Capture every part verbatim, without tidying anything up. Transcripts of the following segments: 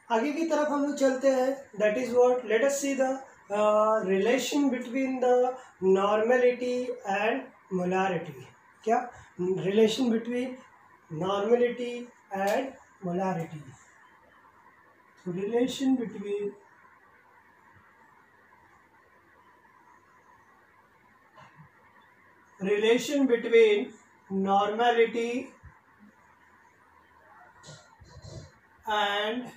आगे की तरफ हम लोग चलते हैं. That is what, let us see the relation between the normality and molarity. क्या relation between normality and molarity. Relation between relation between normality and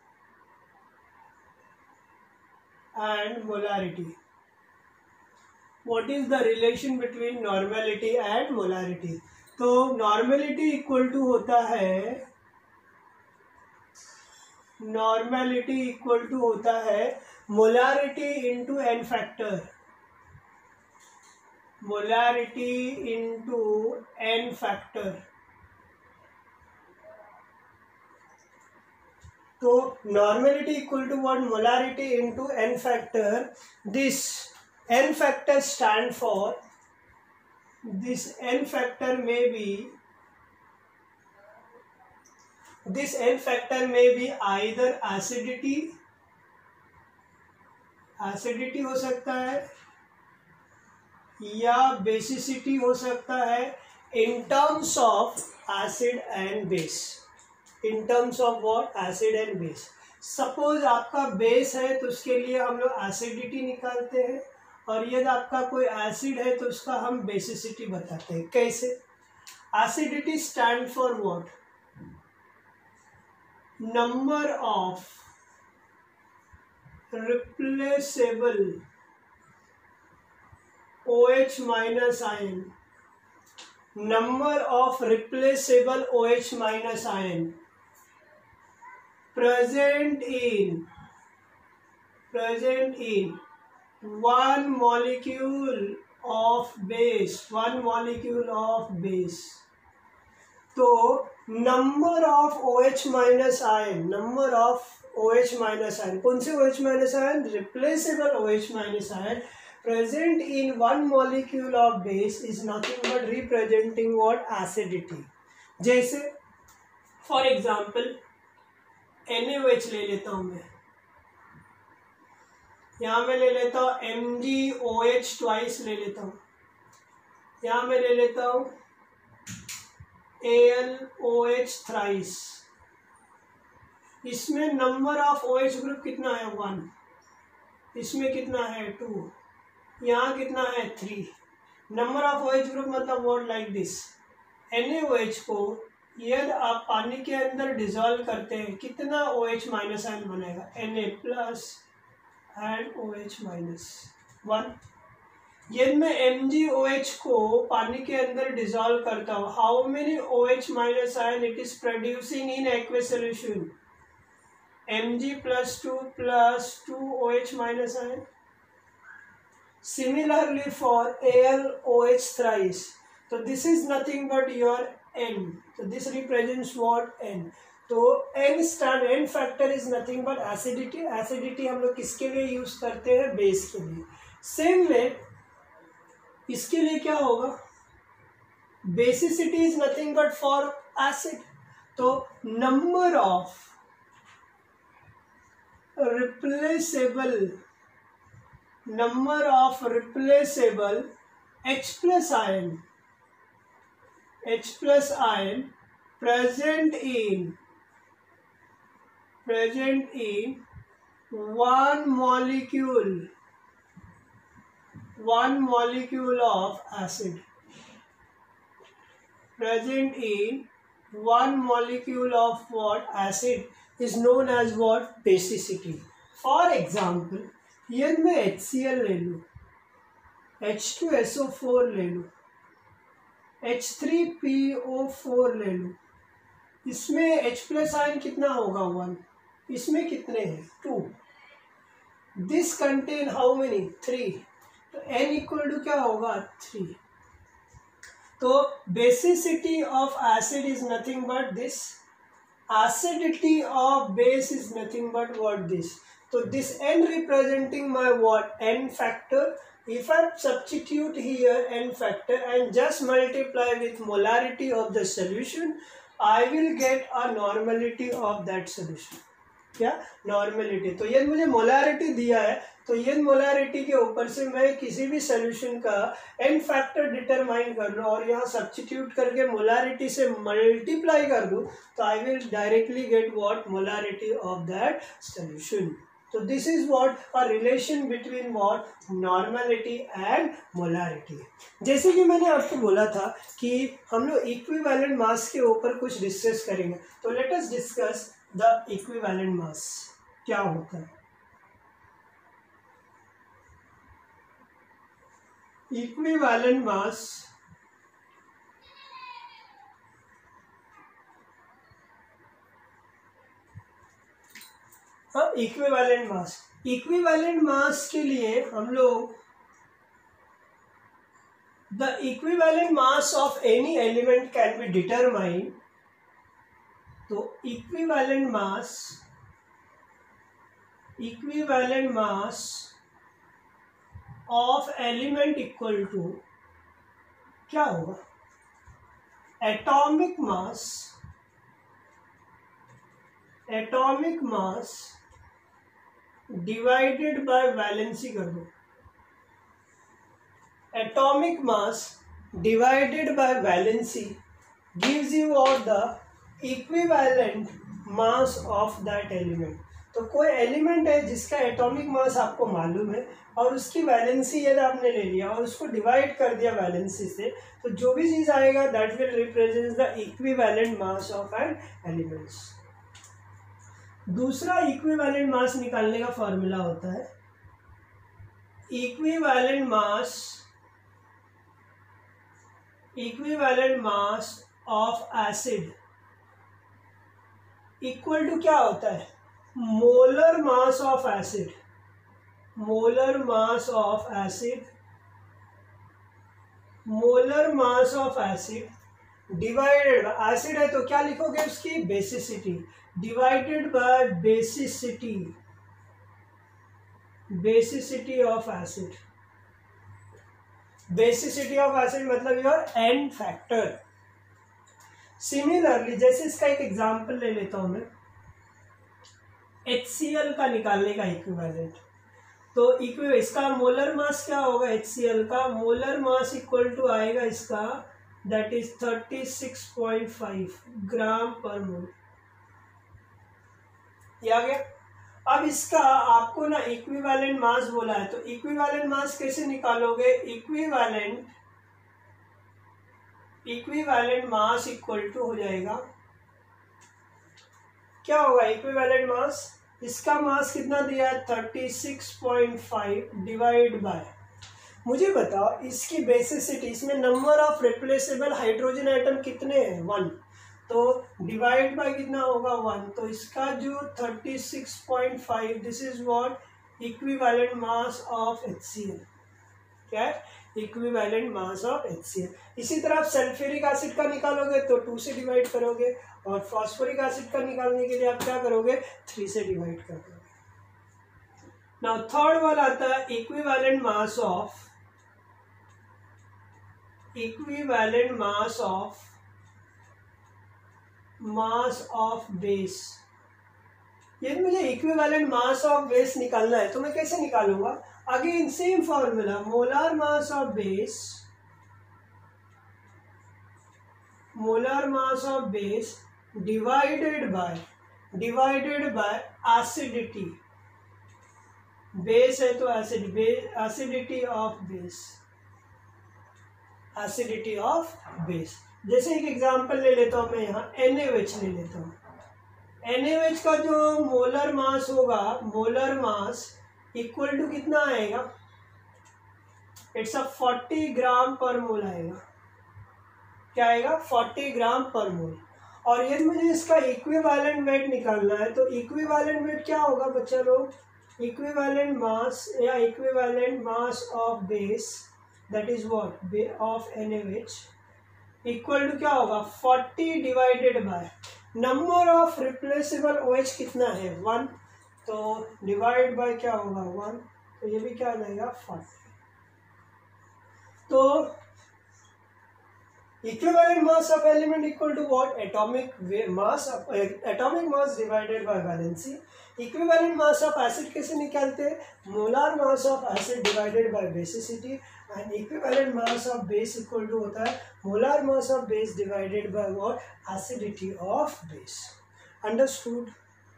and molarity. What is the relation between normality and molarity? तो normality equal to होता है normality equal to होता है molarity into n factor. Molarity into N factor. तो normality equal to what, molarity into N factor. This N factor stand for, this N factor में be this N factor में be either acidity, acidity हो सकता है या basicity हो सकता है in terms of acid and base. In terms of what, acid and base. Suppose आपका बेस है तो उसके लिए हम लोग एसिडिटी निकालते हैं, और यदि आपका कोई एसिड है तो उसका हम बेसिसिटी बताते हैं. कैसे? Acidity stand for what, number of replaceable OH minus ion, number of replaceable OH minus ion present in present in one molecule of base, one molecule of base. तो number of OH minus ion, number of OH minus ion, कौन से OH minus ion? Replaceable OH minus ion present in one molecule of base is nothing but representing what, acidity. जैसे for example NaOH ले लेता हूं मैं, यहां मैं ले लेता हूं MgOH ट्वाइस ले लेता हूं, यहां मैं ले लेता हूं AlOH थ्राइस. इसमें नंबर ऑफ OH ग्रुप कितना है, वन. इसमें कितना है, टू. यहाँ कितना है, three. Number of OH group मतलब व्हाट, लाइक दिस. NaOH को यदि आप पानी के अंदर डिजोल्व करते हैं कितना OH माइनस आयन बनेगा, Na plus and OH minus one. यदि मैं MgOH को पानी के अंदर डिजोल्व करता हूँ, how many OH minus ion it is producing in aqueous solution, Mg plus two plus two OH minus ion. Similarly for AlOH thrice, so this is nothing but your N. So this represents what, N. तो N stand, N factor is nothing but acidity. Acidity हम लोग किसके लिए use करते हैं, base के लिए. Same way इसके लिए क्या होगा, basicity is nothing but for acid. तो number of replaceable number of replaceable H plus ion, H plus ion present in present in one molecule, one molecule of acid, present in one molecule of what, acid is known as what, basicity. For example, यदि मैं HCl ले लूँ, H two S O four ले लूँ, H three P O four ले लूँ, इसमें H plus ion कितना होगा, वन. इसमें कितने हैं, two. This contain how many, three. तो N इक्वल टू क्या होगा, थ्री. तो basicity of acid is nothing but this, acidity of base is nothing but what, this. So this N representing my what, N factor. If I substitute here N factor and just multiply with molarity of the solution, I will get a normality of that solution. क्या, normality. तो ये मुझे molarity दिया है, तो ये molarity के ऊपर से मैं किसी भी सोल्यूशन का एन फैक्टर डिटरमाइन कर लूँ और यहाँ सब्स्टिट्यूट करके मोलारिटी से मल्टीप्लाई कर दूँ, तो I will directly get what, molarity of that solution. तो this is what a relation between what, normality and molarity. जैसे कि मैंने आपको बोला था कि हम लोग इक्विवेलेंट मास के ऊपर कुछ डिस्कस करेंगे, तो let us discuss the equivalent mass क्या होता है। इक्विवेलेंट मास हाँ, इक्विवेलेंट मास, इक्विवेलेंट मास के लिए हम लोग the equivalent mass of any element can be determine. तो equivalent mass, equivalent mass of element equal to क्या होगा, atomic mass, atomic mass divided by valency कर दो, atomic mass divided by valency gives you out the equivalent mass of that element. तो कोई element है जिसका atomic mass आपको मालूम है और उसकी वैलेंसी यदि आपने ले लिया और उसको डिवाइड कर दिया वैलेंसी से, तो जो भी चीज आएगा that will represent the equivalent mass of an elements. दूसरा इक्विवेलेंट मास निकालने का फॉर्मूला होता है equivalent mass, equivalent mass of acid equal to क्या होता है, molar mass of acid, molar mass of acid, molar mass of acid divided, acid है तो क्या लिखोगे उसकी, basicity, divided by basicity, basicity of acid, basicity of acid मतलब your N factor. Similarly जैसे इसका एक एग्जांपल ले लेता हूं मैं, एच सी एल का निकालने का इक्विवेलेंट। तो इक्वि इसका मोलर मास क्या होगा, एच सी एल का मोलर मास इक्वल टू आएगा इसका, that is thirty six point five gram पर मोल। ये आ गया। अब इसका आपको ना इक्विवेलेंट मास बोला है, तो इक्विवेलेंट मास कैसे निकालोगे, equivalent, equivalent mass equal to हो जाएगा, क्या होगा इक्विवेलेंट मास, इसका मास कितना दिया है thirty six point five divide by, मुझे बताओ इसकी बेसिसिटी, इसमें number of replaceable hydrogen item कितने हैं, वन, तो डिवाइड बाय कितना होगा वन, तो इसका जो thirty six point five this is what equivalent mass of H C L, क्या है, equivalent mass of H C L. इसी तरह आप सल्फ्यूरिक एसिड का निकालोगे तो टू से डिवाइड करोगे, और फॉस्फोरिक एसिड का निकालने के लिए आप क्या करोगे, थ्री से डिवाइड कर दोगे। नाउ थर्ड वाला आता है equivalent mass of, equivalent mass of, mass of base. यदि मुझे इक्विवेलेंट मास ऑफ बेस निकालना है तो मैं कैसे निकालूंगा, again same formula, molar mass of base, molar mass of base divided by, divided by acidity, base है तो acid, acidity of base, acidity of base. जैसे एक एग्जांपल ले लेता हूं मैं, यहाँ एन ए एच ले लेता हूं, एन ए एच का जो मोलर मास होगा, मोलर मास इक्वल टू कितना आएगा, इट्स अ फोर्टी ग्राम पर मोल आएगा, क्या आएगा, फोर्टी ग्राम पर मोल। और यदि मुझे इसका इक्विवेलेंट वेट निकालना है तो इक्विवेलेंट वेट क्या होगा बच्चा लोग, इक्विवेलेंट मास या equivalent mass of base that is what of N A H equal to क्या होगा, forty divided by number of replaceable O H कितना है, वन, तो डिवाइड बाय क्या होगा वन, तो ये भी क्या आ जाएगा फोर्टी। तो Equivalent mass of element equal to what? Atomic mass of uh, atomic mass divided by valency. Equivalent mass of acid कैसे निकालते हैं? Molar mass of acid divided by basicity, and equivalent mass of base equal to होता है molar mass of base divided by what? Acidity of base. Understood?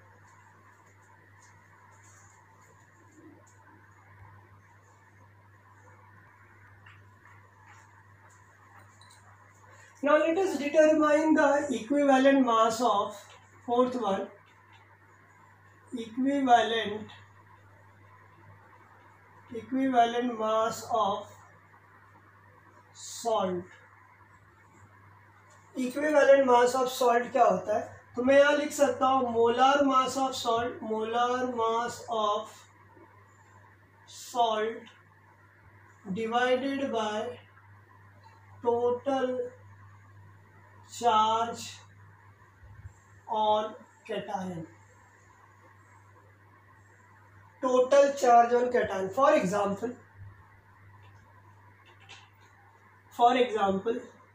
Now let us determine the equivalent mass of fourth one. Equivalent equivalent mass of salt. Equivalent mass of salt क्या होता है? तो मैं यहाँ लिख सकता हूँ molar mass of salt, molar mass of salt divided by total charge on cation. Total charge on cation. For example for example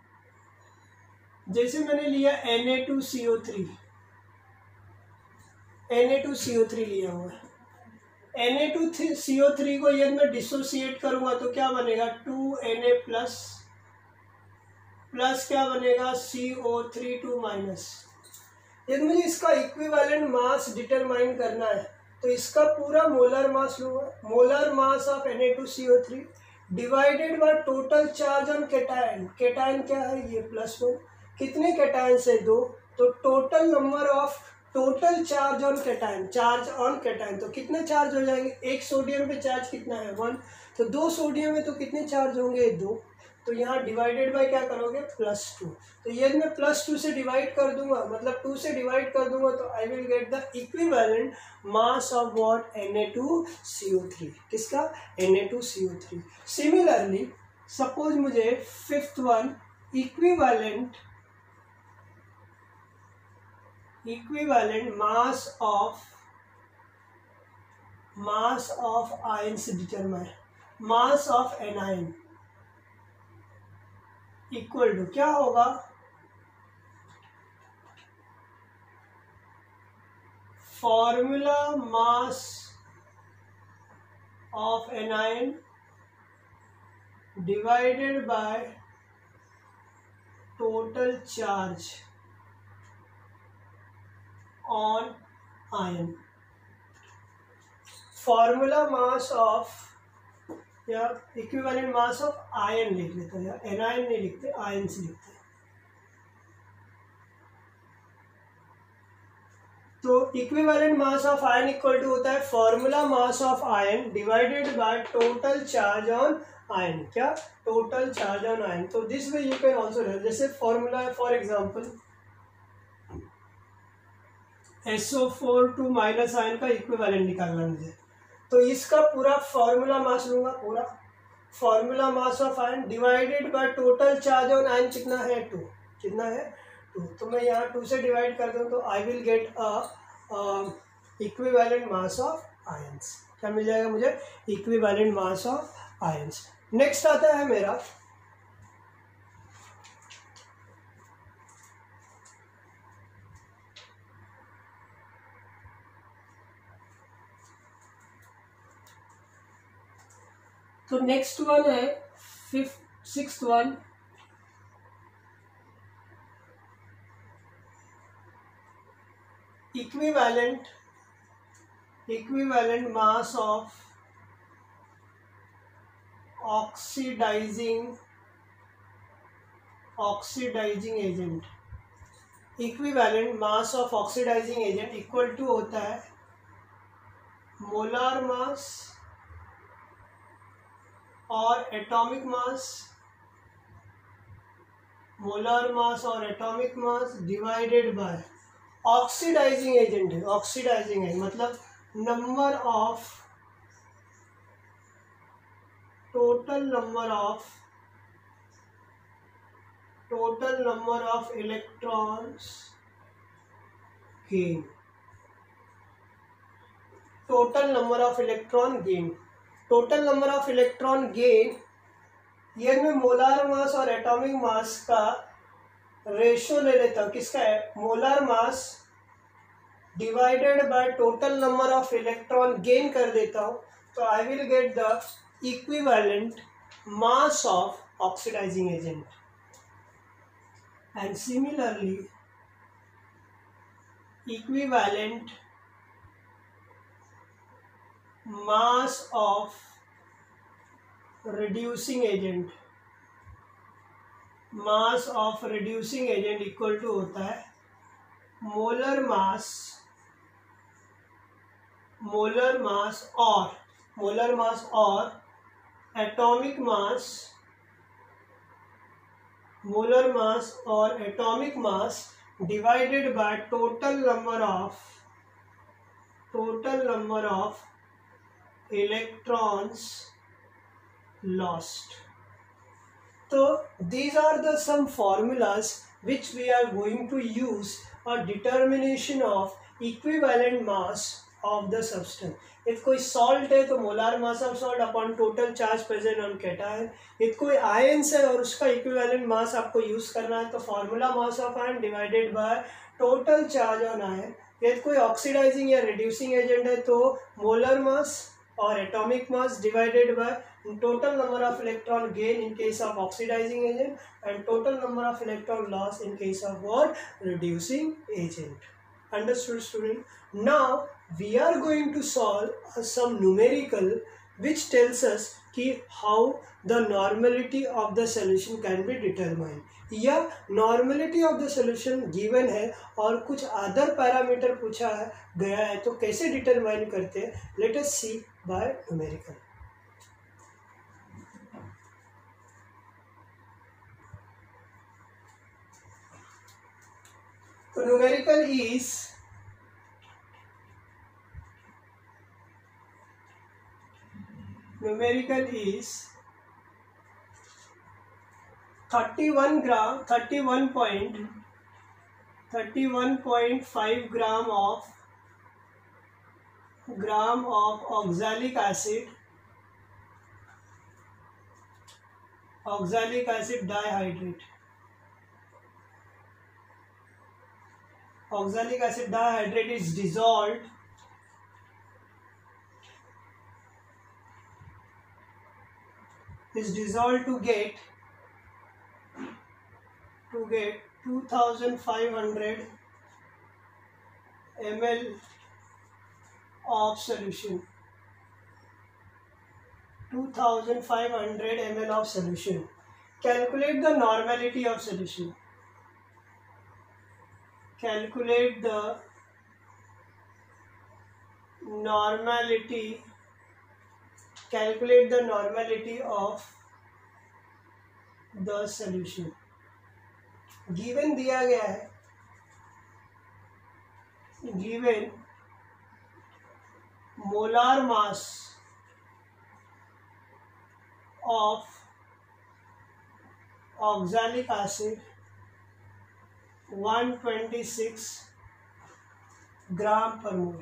जैसे मैंने लिया N A two C O three, N A two C O three लिया हुआ है. N A two C O three को यदि मैं dissociate करूंगा तो क्या बनेगा? Two N A plus plus क्या बनेगा? C O three two minus. यदि मुझे इसका इक्विवेलेंट मास डिटरमाइन करना है तो इसका पूरा मोलर मास लूंगा. Molar mass of N A two C O three divided by total charge on cation. Cation क्या है? ये प्लस वन. कितने कैटायन से? दो. तो total number of total charge on cation, charge on cation तो कितने चार्ज हो जाएंगे? एक सोडियम पे चार्ज कितना है? वन. तो दो सोडियम में तो कितने चार्ज होंगे? दो. तो यहाँ डिवाइडेड बाय क्या करोगे? Plus two. तो यदि मैं प्लस टू से डिवाइड कर दूंगा, मतलब टू से डिवाइड कर दूंगा तो I will get the equivalent mass of what? N A two C O three. किसका? N A two C O three. Similarly suppose मुझे fifth one equivalent equivalent mass of mass of ion से determine. Mass of anion equal to क्या होगा? Formula mass of anion divided by total charge on ion. Formula mass of या equivalent mass of ion लिख लेते हैं, anion नहीं लिखते, ion से लिखते हैं. तो equivalent mass of ion equal to होता है formula mass of ion divided by total charge on ion. क्या? Total charge on ion. तो this way you can also write. जैसे फॉर्मूला है for example S O four two minus ion का equivalent निकालना मुझे, तो इसका पूरा फॉर्मूला मास लूंगा. पूरा formula mass of ion divided by total charge on ion कितना है? टू. कितना है? टू. तो मैं यहाँ टू से डिवाइड कर दूँ तो I will get a equivalent mass of ions. क्या मिल जाएगा मुझे? Equivalent mass of ions. Next आता है मेरा तो नेक्स्ट वन है fifth sixth one equivalent equivalent mass of oxidising oxidising agent. Equivalent mass of oxidising agent equal to होता है मोलर मास और एटॉमिक मास, मोलर मास और atomic mass divided by oxidising agent है. ऑक्सीडाइजिंग एजेंट मतलब number of total number of total number of electrons gain. Total number of electron gain. Total number of electron gain ये मैं molar mass और atomic मास का ratio ले लेता हूँ। किसका है? Molar mass divided by total number of electron gain कर देता हूँ, तो I will get the equivalent mass of oxidising agent. And similarly equivalent mass of reducing agent, mass of reducing agent equal to होता है molar मास, molar mass और molar mass और atomic मास, molar mass और atomic mass divided by total number of total number of electrons lost. So these are the some formulas which we are going to use for determination of equivalent mass of the substance. If कोई salt है तो molar mass of salt upon total charge present on cation. if कोई ions है और उसका equivalent mass आपको use करना है तो formula mass of ion divided by total charge on ion. यदि कोई oxidizing या reducing agent है तो molar mass और atomic mass divided by total number of electron gain in case of oxidizing agent and total number of electron loss in case of what? Reducing agent. Understood, student? Now we are going to solve uh, some numerical which tells us कि how the normality of the solution can be determined. या normality of the solution given है और कुछ other parameter पूछा है गया है तो कैसे determine करते हैं? Let us see by numerical. So numerical is numerical is thirty-one gram, thirty-one point, thirty-one point five gram of gram of oxalic acid, oxalic acid dihydrate. Oxalic acid dihydrate is dissolved is dissolved to get to get two thousand five hundred milliliters of solution. two thousand five hundred milliliters of solution. Calculate the normality of solution. Calculate the normality. Calculate the normality of the solution. Given दिया गया है, given molar mass of oxalic acid one hundred twenty-six gram per mole.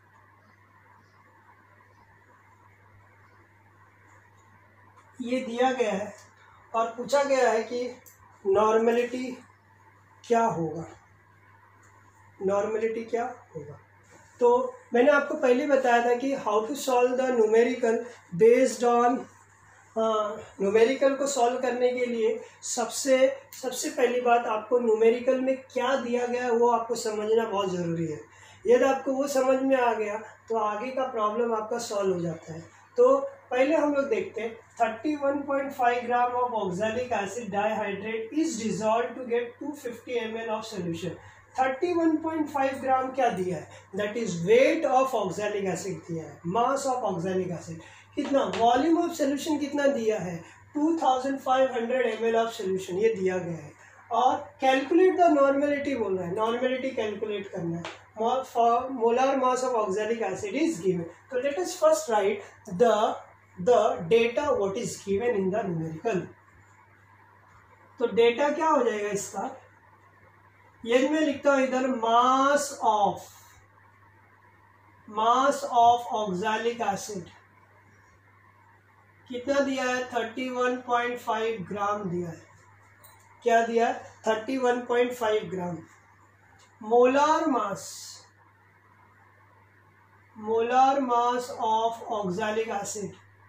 ये दिया गया है और पूछा गया है कि नॉर्मेलिटी क्या होगा, नॉर्मेलिटी क्या होगा। तो मैंने आपको पहले बताया था कि how to solve the numerical based on, numerical को सॉल्व करने के लिए सबसे सबसे पहली बात आपको न्यूमेरिकल में क्या दिया गया है वो आपको समझना बहुत ज़रूरी है। यदि आपको वो समझ में आ गया तो आगे का प्रॉब्लम आपका सॉल्व हो जाता है। तो पहले हम लोग देखते हैं thirty-one point five gram of oxalic acid dihydrate is dissolved to get two hundred fifty milliliters of solution. thirty-one point five gram क्या दिया है? That is weight of oxalic acid दिया है, मास ऑफ ऑक्सैलिक एसिड कितना, volume of solution कितना दिया है, two thousand five hundred milliliters of solution ये दिया गया है। और कैलकुलेट द नॉर्मेलिटी बोल रहा है, नॉर्मेलिटी कैलकुलेट करना है। Molar mass of oxalic acid is given. तो let us first write the the data what is given in the numerical। तो डेटा क्या हो जाएगा इसका, यदि मैं लिखता हूं इधर mass of mass of oxalic acid कितना दिया है, thirty one point five gram दिया है। क्या दिया है, thirty one point five gram. Molar mass, molar mass of oxalic acid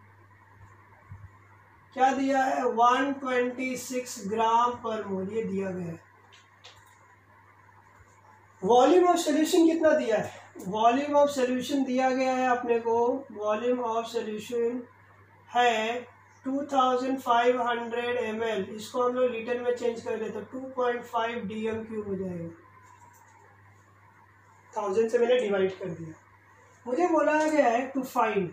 क्या दिया है, वन ट्वेंटी सिक्स ग्राम पर मोल, ये दिया गया है। वॉल्यूम ऑफ सॉल्यूशन कितना दिया है, वॉल्यूम ऑफ सॉल्यूशन दिया गया है अपने को, वॉल्यूम ऑफ सॉल्यूशन है two thousand five hundred M L. इसको हम लोग लीटर में चेंज कर देते तो two point five D M cube हो जाएगा। थाउजेंड से मैंने डिवाइड कर दिया। मुझे बोला गया है टू फाइंड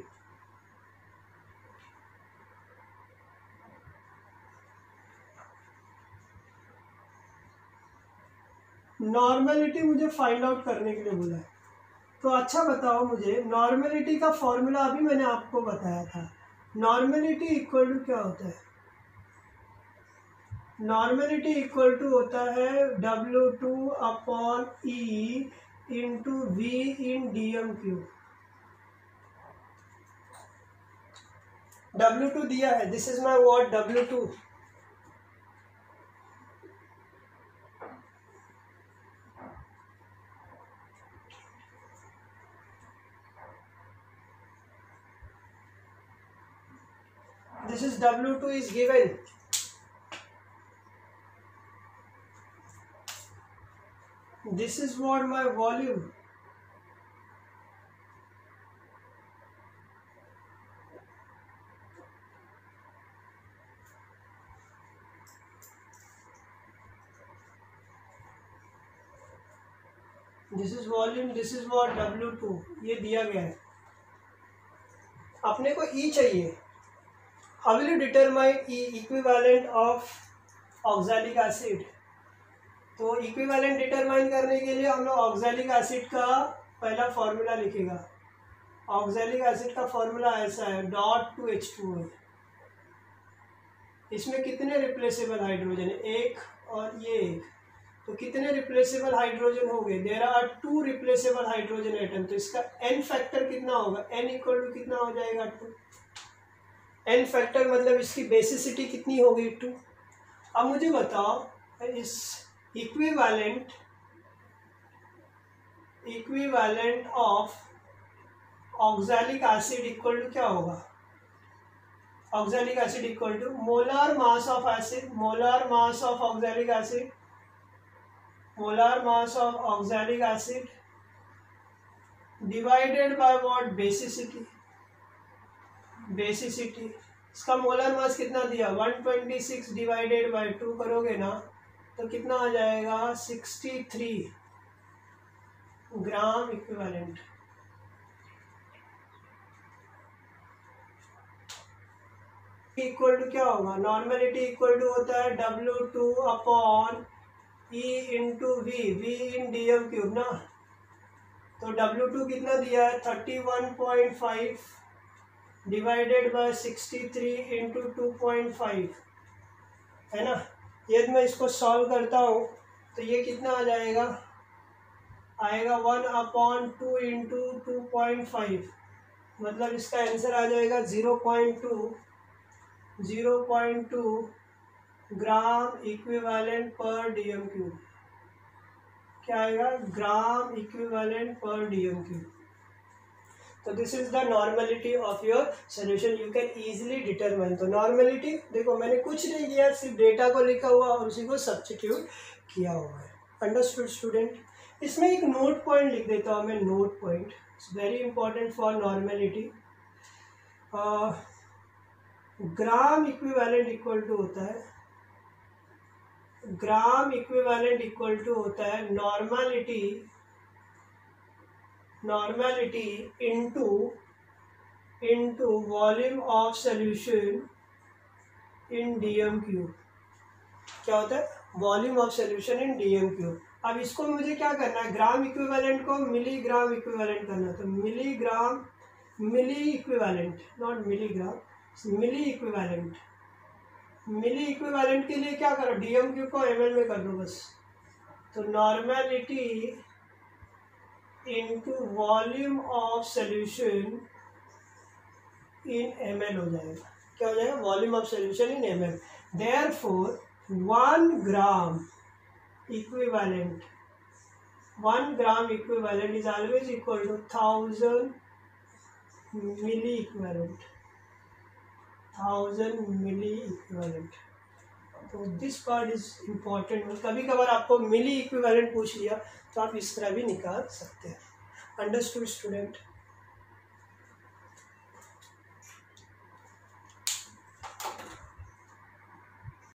नॉर्मेलिटी, मुझे फाइंड आउट करने के लिए बोला है। तो अच्छा बताओ मुझे, नॉर्मेलिटी का फॉर्मूला अभी मैंने आपको बताया था। नॉर्मेलिटी इक्वल टू क्या होता है, नॉर्मेलिटी इक्वल टू होता है W two upon E into V in D M cube. W two दिया है, this is my word W two. This is W two is given. This is what my volume. This is volume, this is what W two, ये दिया गया है। अपने को E चाहिए। How will you determine E equivalent of oxalic acid? तो equivalent determine करने के लिए हम लोग ऑक्सैलिक एसिड का पहला फॉर्मूला लिखेगा। ऑक्सैलिक एसिड का फॉर्मूला ऐसा है, डॉट टू एच टू है। इसमें कितने रिप्लेसेबल हाइड्रोजन है, एक और ये एक, तो कितने रिप्लेसेबल हाइड्रोजन हो गए, there are two replaceable hydrogen atom. तो इसका एन फैक्टर कितना होगा, एन इक्वल टू कितना हो जाएगा, टू। एन फैक्टर मतलब इसकी बेसिसिटी कितनी होगी, टू। अब मुझे बताओ इस equivalent equivalent of oxalic acid equal to क्या होगा, oxalic acid equal to molar mass of acid, molar mass of oxalic acid, molar mass of oxalic acid divided by what, basicity. Basicity इसका molar mass कितना दिया, one twenty six divided by two करोगे ना तो कितना आ जाएगा, sixty three gram equivalent. Equal to क्या होगा, नॉर्मेलिटी इक्वल टू होता है W two upon E into V, V in D M cube ना। तो डब्ल्यू टू कितना दिया है, thirty one point five divided by sixty three into two point five है ना। यदि मैं इसको सॉल्व करता हूँ तो ये कितना आ जाएगा, आएगा one upon two into two point five, मतलब इसका आंसर आ जाएगा zero point two zero point two gram equivalent per D M cube. क्या आएगा, gram equivalent per D M cube. तो this is the normality of your solution, you can easily determine. तो normality देखो मैंने कुछ नहीं किया, सिर्फ डेटा को लिखा हुआ और उसी को सब्स्टिट्यूट किया हुआ है। Understood student. इसमें एक नोट पॉइंट लिख देता हूँ मैं, note point it's very important for normality. Gram equivalent equal to होता है, ग्राम इक्विवेलेंट इक्वल टू होता है normality normality into into volume of solution in DM cube. क्या होता है, volume of solution in DM cube. अब इसको मुझे क्या करना है, ग्राम इक्विवेलेंट को मिलीग्राम इक्विवेलेंट करना है। तो milligram, milli equivalent not milligram, milli equivalent. Milli equivalent के लिए क्या करो, डीएम क्यूब को एमएल में कर दो बस। तो normality into volume of solution in ML हो जाएगा। क्या हो जाएगा, volume of solution in M M. Therefore one gram equivalent one gram equivalent is always equal to thousand milli equivalent thousand milli equivalent. तो दिस पार्ट इज इम्पॉर्टेंट। कभी कभार आपको मिली equivalent पूछ लिया तो आप इस तरह भी निकाल सकते हैं। Understood student?